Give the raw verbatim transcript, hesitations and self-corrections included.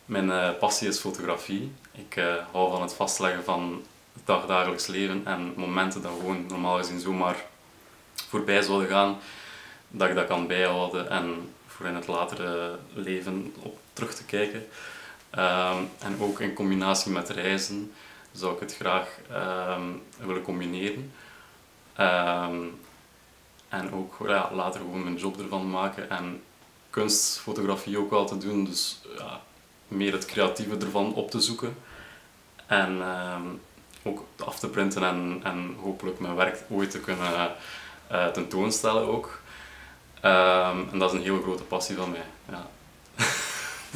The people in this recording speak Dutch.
Mijn uh, passie is fotografie. Ik uh, hou van het vastleggen van het dagdagelijks leven en momenten dat gewoon normaal gezien zomaar voorbij zouden gaan, dat ik dat kan bijhouden en voor in het latere leven op terug te kijken. Um, en ook in combinatie met reizen zou ik het graag um, willen combineren. Um, en ook ja, later gewoon mijn job ervan maken en kunstfotografie ook wel te doen, dus ja, meer het creatieve ervan op te zoeken. En um, ook af te printen en, en hopelijk mijn werk ooit te kunnen uh, tentoonstellen ook. Um, en dat is een heel grote passie van mij. Ja.